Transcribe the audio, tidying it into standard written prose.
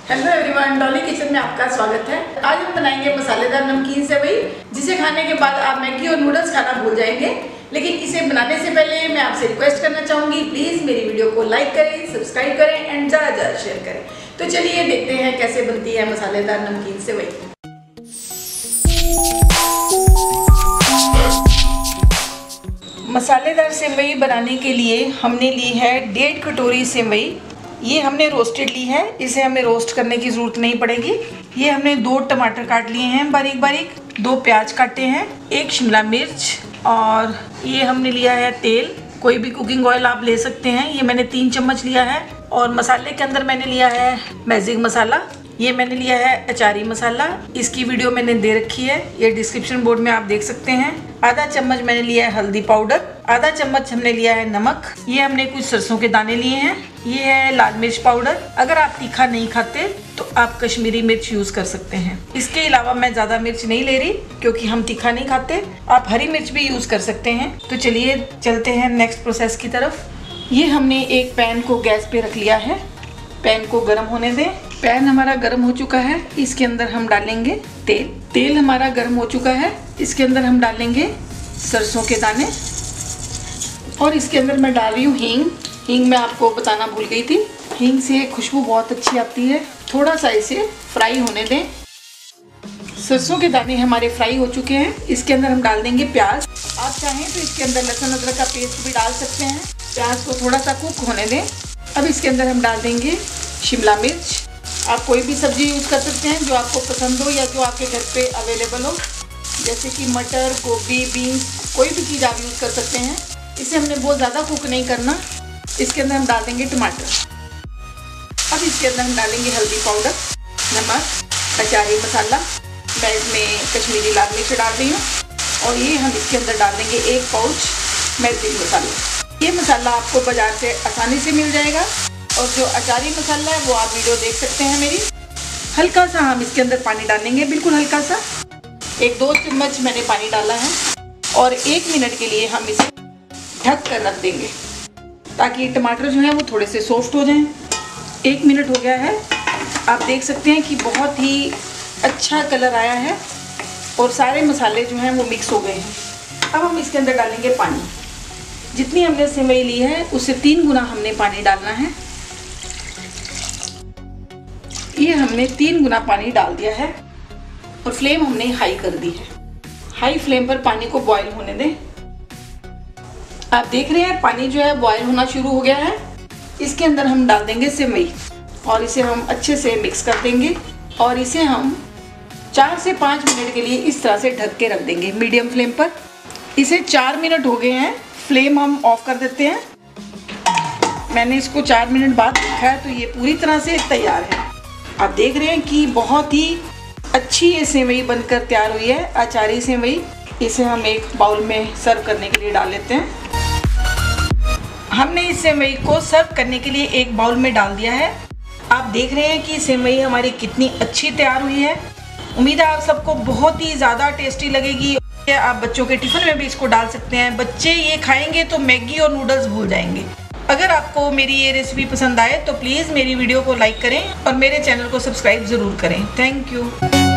Hello everyone, Dolly kitchen में आपका स्वागत है। आज हम बनाएंगे मसालेदार नमकीन सेवई, जिसे खाने के बाद आप मैगी और नूडल्स खाना भूल जाएंगे। लेकिन इसे बनाने से पहले मैं आपसे रिक्वेस्ट करना चाहूंगी, प्लीज मेरी वीडियो को लाइक करें, सब्सक्राइब करें एंड ज़्यादा शेयर करें। तो चलिए देखते हैं कैसे बनती है मसालेदार नमकीन सेवई। मसालेदार सेवई बनाने के लिए हमने ली है 1.5 कटोरी सेवई। ये हमने रोस्टेड ली है, इसे हमें रोस्ट करने की ज़रूरत नहीं पड़ेगी। ये हमने 2 टमाटर काट लिए हैं बारीक बारीक, 2 प्याज काटे हैं, 1 शिमला मिर्च, और ये हमने लिया है तेल। कोई भी कुकिंग ऑयल आप ले सकते हैं। ये मैंने 3 चम्मच लिया है। और मसाले के अंदर मैंने लिया है मैजिक मसाला, ये मैंने लिया है अचारी मसाला। इसकी वीडियो मैंने दे रखी है, ये डिस्क्रिप्शन बोर्ड में आप देख सकते हैं। आधा चम्मच मैंने लिया है हल्दी पाउडर, आधा चम्मच हमने लिया है नमक, ये हमने कुछ सरसों के दाने लिए हैं, ये है लाल मिर्च पाउडर। अगर आप तीखा नहीं खाते तो आप कश्मीरी मिर्च यूज कर सकते हैं। इसके अलावा मैं ज्यादा मिर्च नहीं ले रही क्योंकि हम तीखा नहीं खाते। आप हरी मिर्च भी यूज कर सकते हैं। तो चलिए चलते हैं नेक्स्ट प्रोसेस की तरफ। ये हमने एक पैन को गैस पे रख लिया है, पैन को गर्म होने दें। पैन हमारा गर्म हो चुका है, इसके अंदर हम डालेंगे तेल। तेल हमारा गर्म हो चुका है, इसके अंदर हम डालेंगे सरसों के दाने, और इसके अंदर मैं डाल रही हूँ हींग। हींग मैं आपको बताना भूल गई थी, हींग से खुशबू बहुत अच्छी आती है। थोड़ा सा इसे फ्राई होने दें। सरसों के दाने हमारे फ्राई हो चुके हैं, इसके अंदर हम डाल देंगे प्याज। आप चाहें तो इसके अंदर लहसुन अदरक का पेस्ट भी डाल सकते हैं। प्याज को थोड़ा सा कुक होने दें। अब इसके अंदर हम डाल देंगे शिमला मिर्च। आप कोई भी सब्जी यूज़ कर सकते हैं जो आपको पसंद हो या जो आपके घर पे अवेलेबल हो, जैसे कि मटर, गोभी, बीन्स, कोई भी चीज़ आप यूज़ कर सकते हैं। इसे हमने बहुत ज़्यादा कुक नहीं करना। इसके अंदर हम डाल देंगे टमाटर। अब इसके अंदर हम डालेंगे हल्दी पाउडर, नमक, अचारी मसाला, मैं इसमें कश्मीरी लाल मिर्च डाल रही हूँ, और ये हम इसके अंदर डाल देंगे 1 पाउच मैजिक मसाला। ये मसाला आपको बाज़ार से आसानी से मिल जाएगा, और जो अचारी मसाला है वो आप वीडियो देख सकते हैं मेरी। हल्का सा हम इसके अंदर पानी डालेंगे, बिल्कुल हल्का सा, 1-2 चम्मच मैंने पानी डाला है, और 1 मिनट के लिए हम इसे ढक कर रख देंगे ताकि टमाटर जो है वो थोड़े से सॉफ्ट हो जाएं। 1 मिनट हो गया है, आप देख सकते हैं कि बहुत ही अच्छा कलर आया है और सारे मसाले जो हैं वो मिक्स हो गए हैं। अब हम इसके अंदर डालेंगे पानी। जितनी हमने सेवई ली है उससे 3 गुना हमने पानी डालना है। ये हमने 3 गुना पानी डाल दिया है, और फ्लेम हमने हाई कर दी है। हाई फ्लेम पर पानी को बॉईल होने दें। आप देख रहे हैं पानी जो है बॉईल होना शुरू हो गया है। इसके अंदर हम डाल देंगे सेवई, और इसे हम अच्छे से मिक्स कर देंगे, और इसे हम 4 से 5 मिनट के लिए इस तरह से ढक के रख देंगे मीडियम फ्लेम पर। इसे 4 मिनट हो गए हैं, फ्लेम हम ऑफ कर देते हैं। मैंने इसको 4 मिनट बाद देखा है तो ये पूरी तरह से तैयार है। आप देख रहे हैं कि बहुत ही अच्छी ये सेवई बनकर तैयार हुई है, अचारी सेवई। इसे हम एक बाउल में सर्व करने के लिए डाल लेते हैं। हमने इस सेवई को सर्व करने के लिए एक बाउल में डाल दिया है। आप देख रहे हैं कि सेवई हमारी कितनी अच्छी तैयार हुई है। उम्मीद है आप सबको बहुत ही ज़्यादा टेस्टी लगेगी। आप बच्चों के टिफ़िन में भी इसको डाल सकते हैं। बच्चे ये खाएंगे तो मैगी और नूडल्स भूल जाएंगे। अगर आपको मेरी ये रेसिपी पसंद आए तो प्लीज़ मेरी वीडियो को लाइक करें और मेरे चैनल को सब्सक्राइब ज़रूर करें। Thank you.